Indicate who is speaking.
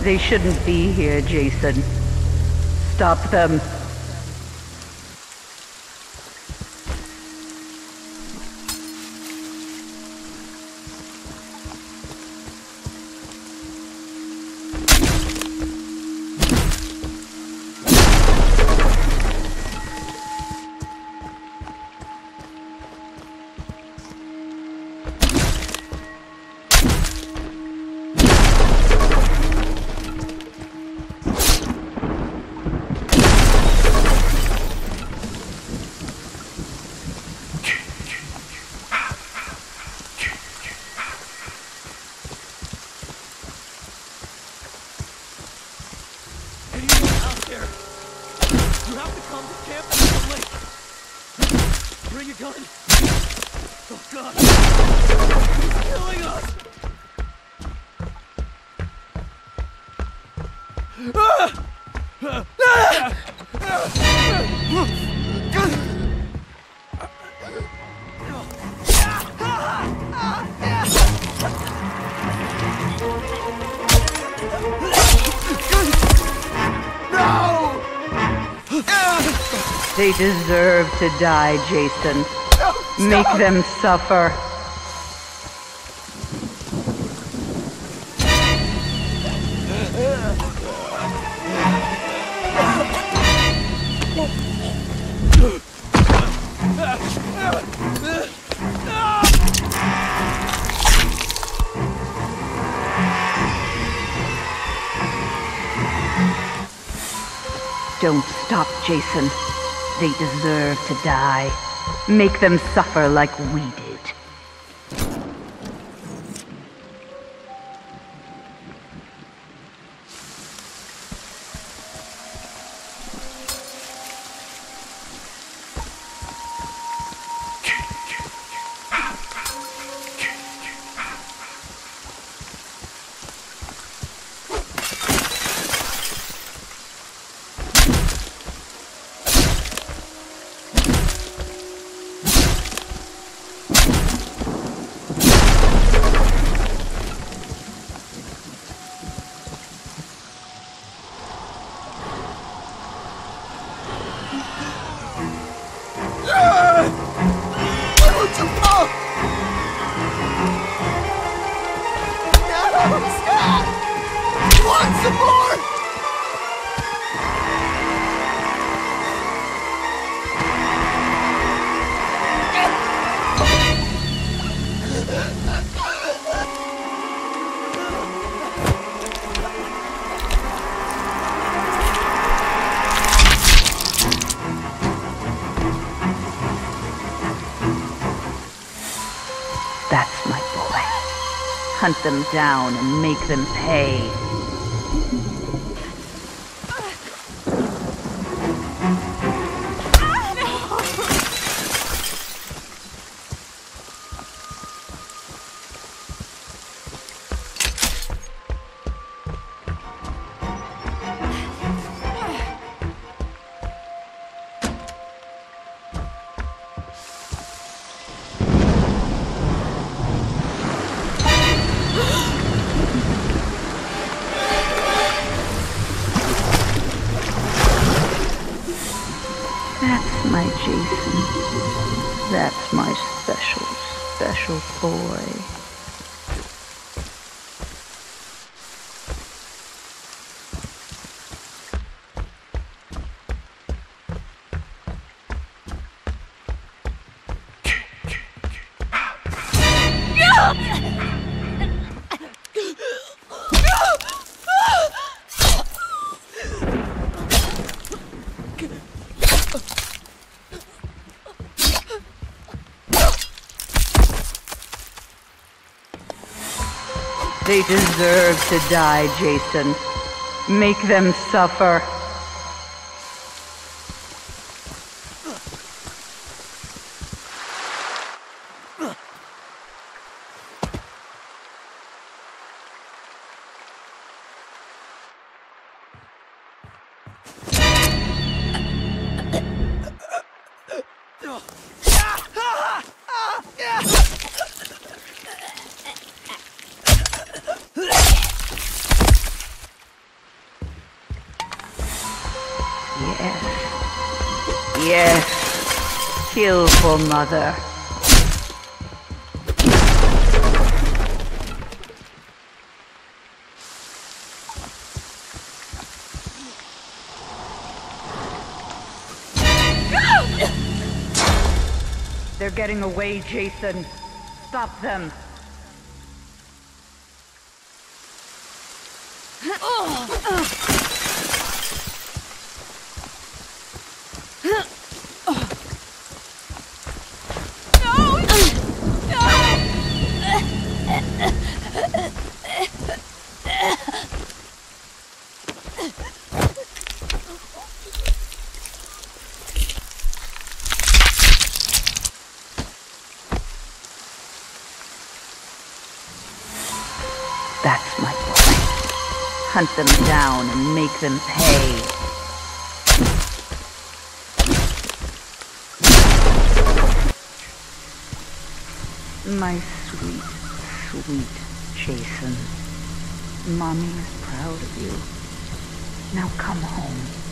Speaker 1: They shouldn't be here, Jason. Stop them. They deserve to die, Jason. Make them suffer. Don't stop, Jason. They deserve to die. Make them suffer like we did. That's my boy. Hunt them down and make them pay. That's my Jason. That's my special, special boy. They deserve to die, Jason. Make them suffer. Yes. Yes. Kill for Mother. They're getting away, Jason. Stop them. That's my boy. Hunt them down and make them pay. My sweet, sweet Jason. Mommy is proud of you. Now come home.